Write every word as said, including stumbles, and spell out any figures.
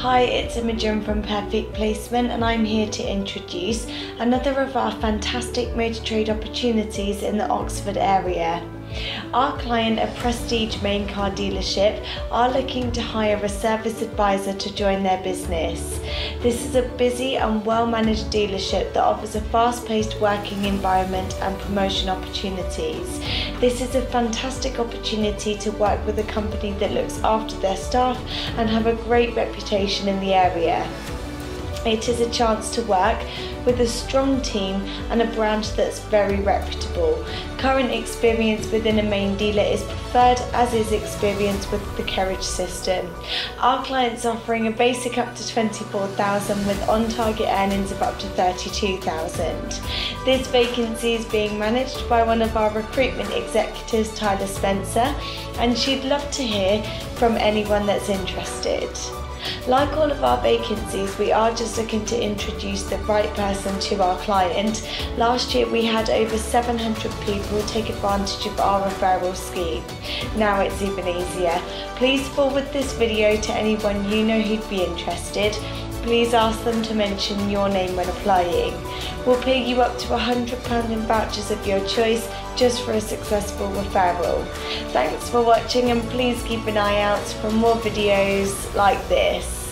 Hi, it's Imogen from Perfect Placement, and I'm here to introduce another of our fantastic motor trade opportunities in the Oxford area. Our client, a prestige main car dealership, are looking to hire a service advisor to join their business. This is a busy and well-managed dealership that offers a fast-paced working environment and promotion opportunities. This is a fantastic opportunity to work with a company that looks after their staff and have a great reputation in the area. It is a chance to work with a strong team and a brand that's very reputable. Current experience within a main dealer is preferred, as is experience with the carriage system. Our client's offering a basic up to twenty-four thousand pounds with on-target earnings of up to thirty-two thousand pounds. This vacancy is being managed by one of our recruitment executives, Tyler Spencer, and she'd love to hear from anyone that's interested. Like all of our vacancies, we are just looking to introduce the right person to our client. Last year we had over seven hundred people take advantage of our referral scheme. Now it's even easier. Please forward this video to anyone you know who'd be interested. Please ask them to mention your name when applying. We'll pay you up to one hundred pounds in vouchers of your choice just for a successful referral. Thanks for watching, and please keep an eye out for more videos like this.